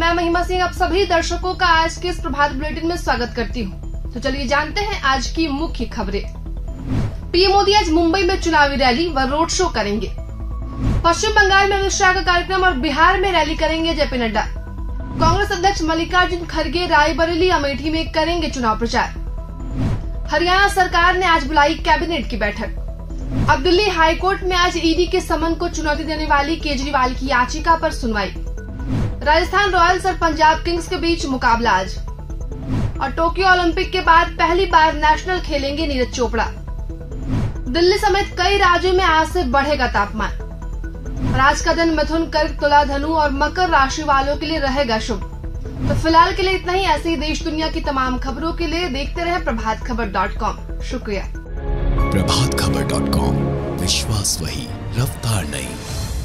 मैं महिमा सिंह आप सभी दर्शकों का आज के इस प्रभात बुलेटिन में स्वागत करती हूं। तो चलिए जानते हैं आज की मुख्य खबरें। पीएम मोदी आज मुंबई में चुनावी रैली व रोड शो करेंगे। पश्चिम बंगाल में अमित शाह का कार्यक्रम और बिहार में रैली करेंगे जेपी नड्डा। कांग्रेस अध्यक्ष मल्लिकार्जुन खड़गे रायबरेली अमेठी में करेंगे चुनाव प्रचार। हरियाणा सरकार ने आज बुलाई कैबिनेट की बैठक। अब दिल्ली हाईकोर्ट में आज ईडी के समन को चुनौती देने वाली केजरीवाल की याचिका पर सुनवाई। राजस्थान रॉयल्स और पंजाब किंग्स के बीच मुकाबला आज। और टोक्यो ओलंपिक के बाद पहली बार नेशनल खेलेंगे नीरज चोपड़ा। दिल्ली समेत कई राज्यों में आज से बढ़ेगा तापमान। और आज का दिन मिथुन, कर्क, तुला, धनु और मकर राशि वालों के लिए रहेगा शुभ। तो फिलहाल के लिए इतना ही। ऐसे ही देश दुनिया की तमाम खबरों के लिए देखते रहे प्रभातखबर.com। शुक्रिया। प्रभातखबर.com, विश्वास वही, रफ्तार नहीं।